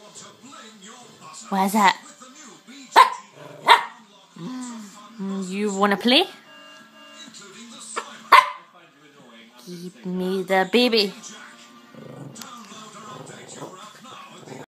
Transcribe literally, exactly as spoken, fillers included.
Where's that? You wanna play? Give me the baby.